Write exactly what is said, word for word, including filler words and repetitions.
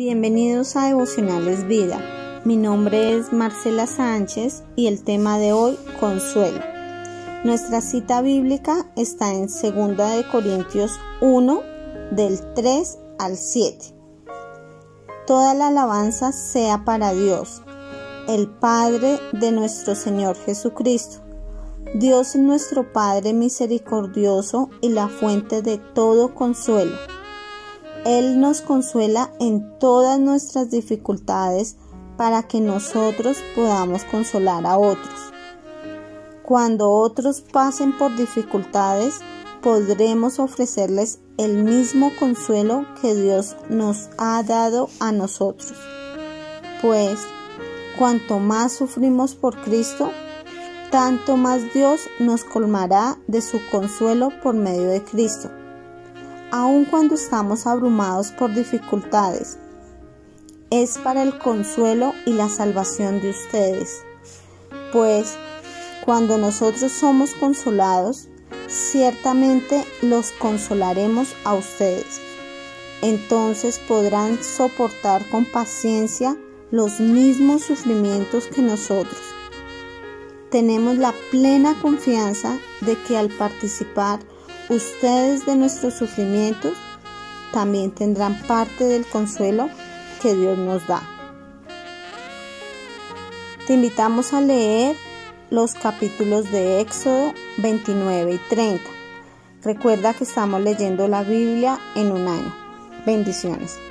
Bienvenidos a Devocionales Vida. Mi nombre es Marcela Sánchez y el tema de hoy, consuelo. Nuestra cita bíblica está en segunda de Corintios uno, del tres al siete. Toda la alabanza sea para Dios, el Padre de nuestro Señor Jesucristo. Dios es nuestro Padre misericordioso y la fuente de todo consuelo. Él nos consuela en todas nuestras dificultades para que nosotros podamos consolar a otros. Cuando otros pasen por dificultades, podremos ofrecerles el mismo consuelo que Dios nos ha dado a nosotros. Pues, cuanto más sufrimos por Cristo, tanto más Dios nos colmará de su consuelo por medio de Cristo. Aun cuando estamos abrumados por dificultades, es para el consuelo y la salvación de ustedes. Pues, cuando nosotros somos consolados, ciertamente los consolaremos a ustedes. Entonces podrán soportar con paciencia los mismos sufrimientos que nosotros. Tenemos la plena confianza de que al participar ustedes de nuestros sufrimientos, también tendrán parte del consuelo que Dios nos da. Te invitamos a leer los capítulos de Éxodo veintinueve y treinta. Recuerda que estamos leyendo la Biblia en un año. Bendiciones.